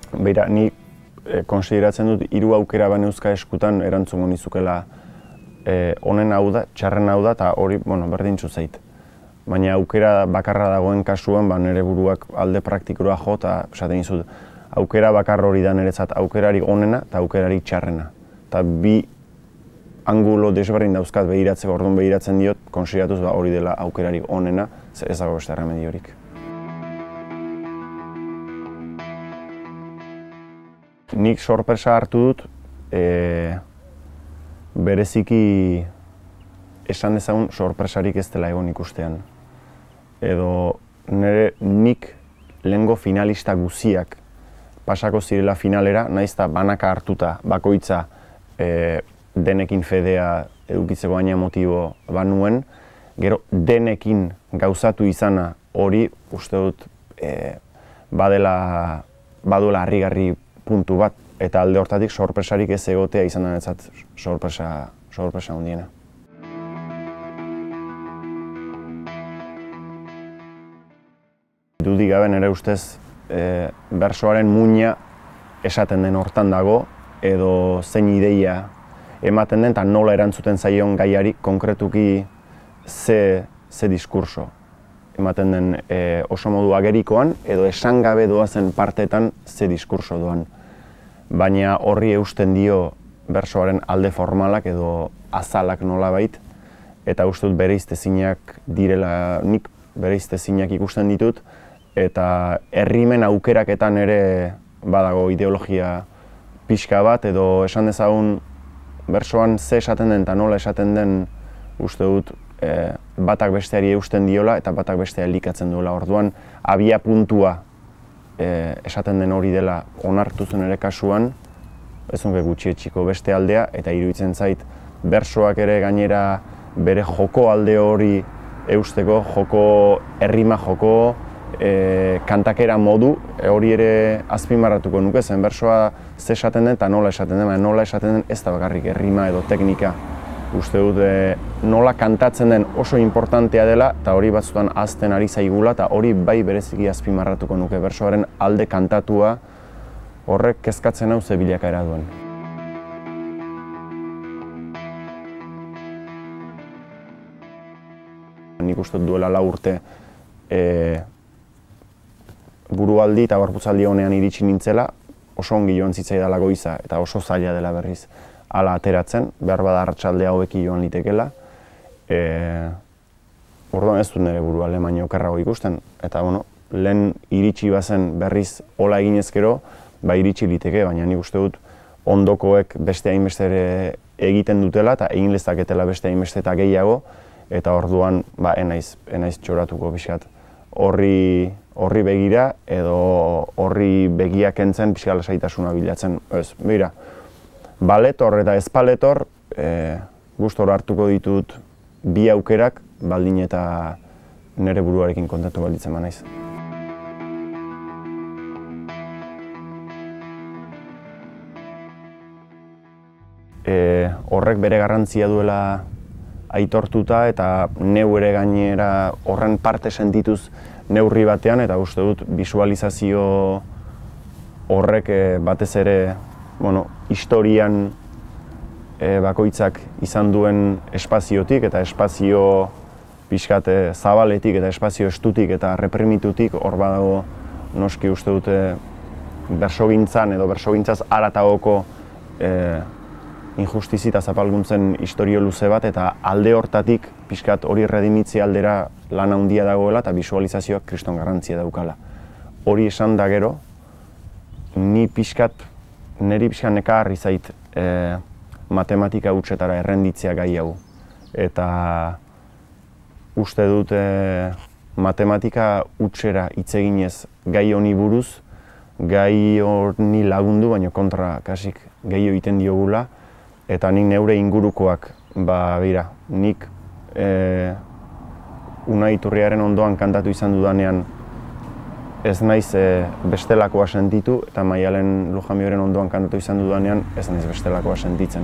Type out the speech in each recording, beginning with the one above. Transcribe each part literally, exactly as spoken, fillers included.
Beira, ni e, konsideratzen dut hiru aukera baneuzka eskutan erantzungo nizukela e, honen hau da, txarren hau da, eta hori, bueno, berdintzu zait. Baina aukera bakarra dagoen kasuan, ba, nire buruak alde praktikoa jo, eta esaten dizut, aukera bakar hori da niretzat aukerarik onena eta aukerarik txarrena. Eta bi angulo desberdin dauzkat behiratzeko, orduan behiratzen diot, konsideratuz ba, hori dela aukerarik onena, ez dago beste erremediorik. Nik sorpresa hartu dut, e, bereziki esan dezagun sorpresarik ez dela egon ikustean. Edo nire nik lehengo finalista guziak pasako zirela finalera, nahiz eta banaka hartuta, bakoitza e, denekin fedea edukitzeko baina motibo banuen, gero denekin gauzatu izana hori uste dut e, badela, baduela harrigarri puntu bat, eta alde hortatik sorpresarik ez egotea izan da netzat sorpresa, sorpresa handiena. Dudik gabe nire ustez e, bersoaren muina esaten den hortan dago, edo zein ideia ematen den, eta nola erantzuten zaion gaiari konkretuki ze, ze diskurso ematen den e, oso modu agerikoan, edo esan gabe doazen parteetan ze diskurso doan. Baina horri eusten dio bersoaren alde formalak edo azalak nolabait, eta uste dut bereiztezinak direla, nik bereiztezinak ikusten ditut, eta errimen aukeraketan ere badago ideologia pixka bat, edo esan dezagun bersoan ze esaten den eta nola esaten den uste dut e, batak besteari eusten diola eta batak bestea elikatzen duela. Orduan, abia puntua e, esaten den hori dela onartu zen ere kasuan, ez nuke gutxietxiko beste aldea, eta iruditzen zait bersoak ere gainera bere joko alde hori eusteko, joko errima joko, e, kantakera modu, e, hori ere azpimarratuko nuke zen bersoa ze esaten den eta nola esaten den, baina nola esaten den ez da bakarrik errima edo teknika. Uste dut e, nola kantatzen den oso importantea dela eta hori batzutan ahazten ari zaigula eta hori bai bereziki azpimarratuko nuke bersoaren alde kantatua horrek kezkatzen hau ze bilakaera duen. Nik uste dut duela lau urte e, burualdi eta gorputzaldi honean iritsi nintzela, oso ongi joan zitzaidala goiza eta oso zaila dela berriz hala ateratzen, behar bada arratsaldea hobeki joan litekela. E, orduan ez dut nire burua lehen baino okerrago ikusten, eta bueno, lehen iritsi bazen berriz hola eginez gero, ba iritsi liteke, baina nik uste dut ondokoek beste hainbeste ere egiten dutela eta egin lezaketela beste hainbeste eta gehiago, eta orduan ba enaiz, enaiz txoratuko pixkat. Horri, horri begira edo horri begiak kentzen pixka lasaitasuna bilatzen. Ez, begira, baletor eta ez paletor e, gustora hartuko ditut bi aukerak, baldin eta nire buruarekin kontatu balditzen banaiz. E, horrek bere garrantzia duela aitortuta eta neu ere gainera horren parte sentituz neurri batean, eta uste dut bisualizazio horrek e, batez ere bueno, historian e, bakoitzak izan duen espaziotik eta espazio pixkat zabaletik eta espazio estutik eta reprimitutik hor badago noski uste dute bersogintzan edo bersogintzaz haratagoko e, injustizi eta zapalguntzen historio luze bat, eta alde hortatik pixkat hori redimitzi aldera lan handia dagoela eta bisualizazioak kriston garrantzia daukala. Hori esan da gero, ni pixkat, niri pixkat nekagarri zait e, matematika hutsetara errenditzea gai hau. Eta uste dut e, matematika hutsera hitz eginez gai honi buruz, gai honi lagundu, baina kontra kasik gehiago egiten diogula, eta nik neure ingurukoak, ba, bera, nik e, Unai Iturriaren ondoan kantatu izan dudanean ez naiz e, bestelakoa sentitu, eta Maialen Lujambioren ondoan kantatu izan dudanean ez naiz bestelakoa sentitzen.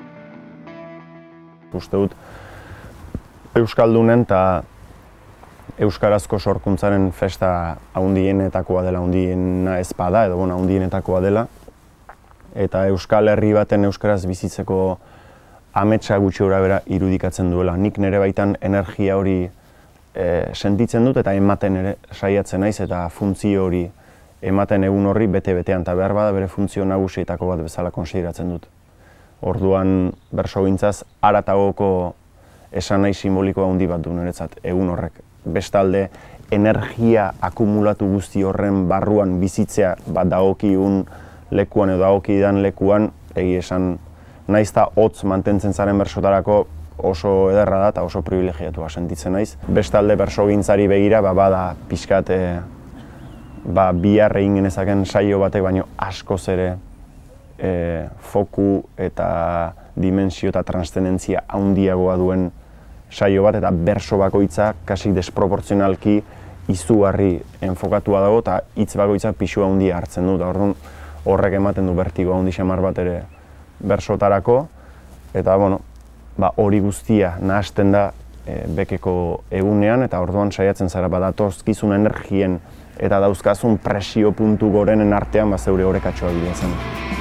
Uste dut Euskaldunen eta euskarazko sorkuntzaren festa handienetakoa dela, handiena ez bada, edo bueno, handienetakoa dela. Eta Euskal Herri baten euskaraz bizitzeko ametsa gutxi gorabehera irudikatzen duela. Nik nire baitan energia hori e, sentitzen dut eta ematen ere saiatzen naiz eta funtzio hori ematen egun horri bete-betean eta behar bada bere funtzio nagusietako bat bezala konsideratzen dut. Orduan bersogintzaz haratagoko esan nahi simboliko handi bat du niretzat egun horrek. Bestalde, energia akumulatu guzti horren barruan bizitzea bat dagokigun lekuan edo dagokidan lekuan, egi esan naiz eta hotz mantentzen zaren bersotarako oso ederra da eta oso privilegiatua sentitzen naiz. Bestalde bersogintzari begira ba, bada pixkat e, ba, bihar egin genezaken saio batek baino askoz ere e, foku eta dimensio eta transzendentzia handiagoa duen saio bat eta berso bakoitza kasi desproportzionalki izugarri enfokatua dago eta hitz bakoitzak pixua handia hartzen du. Orduan horrek ematen du bertigo handi xamar bat ere bersotarako eta bueno, ba, hori guztia nahasten da e, bekeko egunean eta orduan saiatzen zara badatozkizun energien eta dauzkazun presio puntu gorenen artean ba, zeure orekatxoa bilatzen.